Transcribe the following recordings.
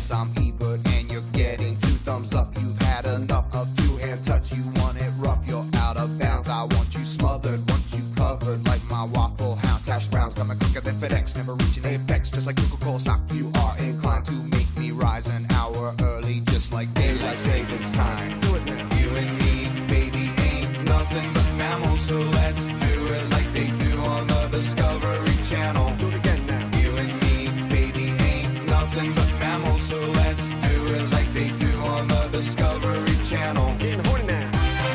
Yes, I'm Ebert and you're getting 2 thumbs up. You've had enough of 2-hand touch. You want it rough, you're out of bounds. I want you smothered, want you covered like my Waffle House hash browns. Coming quicker than FedEx, never reaching apex. Just like Coca-Cola stock, you are inclined to make me rise an hour early, just like daylight savings time. Do it now. You and me, baby, ain't nothing but mammals, so let's do it like they do on the Discovery Channel. Do it again now. You and me, baby, ain't nothing but mammals, so let's do it like they do on the Discovery Channel. Getting horny now.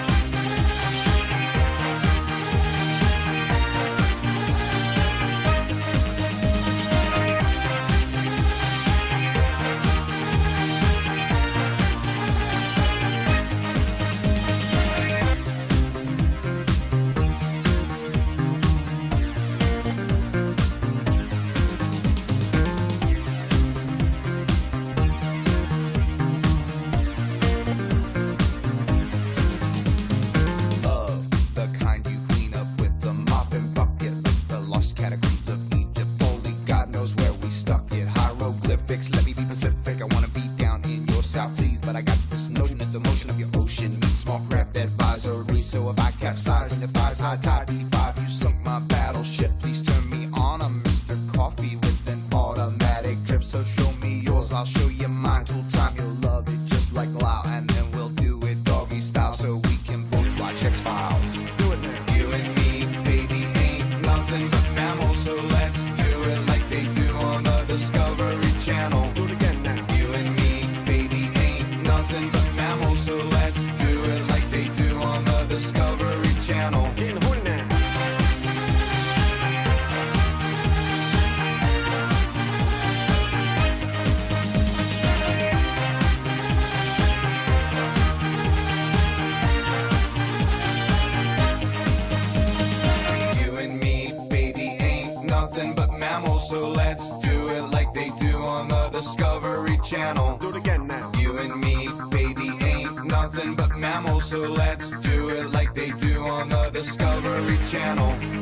Let me be Pacific, I wanna be down in your South Seas, but I got this notion that the motion of your ocean means small craft advisory. So if I capsize on your thighs, high tide B5, you sunk my battleship. Please turn me on, I'm Mr. Coffee with an automatic drip. So show me yours, I'll show you mine. Tool time, you'll love it just like Lao, and then we'll do it doggy style so we can both watch X-Files. Do it now. You and me, baby, ain't nothing but mammals, so let's do it like they do on the Discovery Channel. Do it again now. You and me, baby, ain't nothing but mammals, so let's do it like they do on the Discovery Channel. Getting horny now. You and me, baby, ain't nothing but mammals, so let's do it like they do on the Discovery Channel. Do it again now. You and me, baby, ain't nothing but mammals, so let's do it like they do on the Discovery Channel.